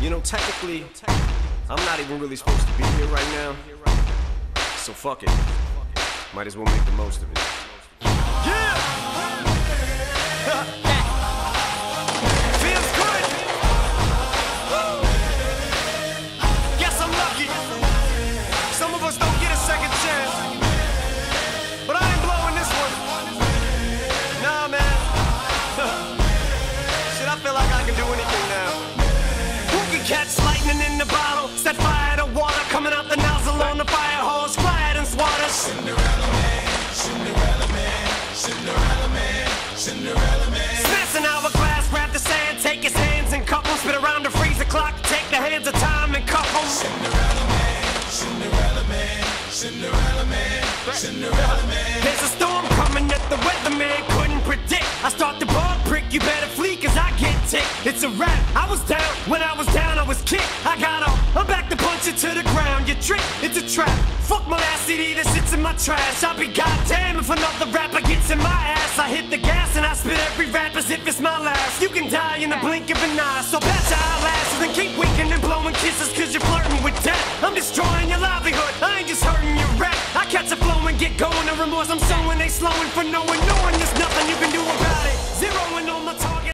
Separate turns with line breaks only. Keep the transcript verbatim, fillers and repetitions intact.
You know, technically, I'm not even really supposed to be here right now. So fuck it. Might as well make the most of it. Yeah! Feels good! Guess I'm lucky. Some of us don't get a second chance. But I ain't blowing this one. Nah, man. Shit, I feel like I can do anything now. Who can catch lightning in the bottle? Set fire to water coming out the nozzle on the fire hose. Quiet and swatter. Cinderella man, Cinderella man, Cinderella man, Cinderella man. Smash an hourglass, grab the sand, take his hands and cup 'em. Spit around the freezer clock, take the hands of time and cuff 'em. Cinderella man, Cinderella man, Cinderella man, Cinderella man. There's a storm coming that the weatherman couldn't predict. I start the bug prick, you better flee cause I get ticked. It's a rap, I was down, when I was down I was kicked. I got up, I'm back to punch it to the ground. You trick, it's a trap. Fuck my last C D that sits in my trash. I'll be goddamn if another rapper gets in my ass. I hit the gas and I spit every rap as if it's my last. You can die in the blink of an eye, so patch your eyelashes and keep winking and blowing kisses cause you're flirting with death. I'm destroying your livelihood, I ain't just hurting your rap. I catch a flow and get going, the remorse I'm sowing, they slowing for knowing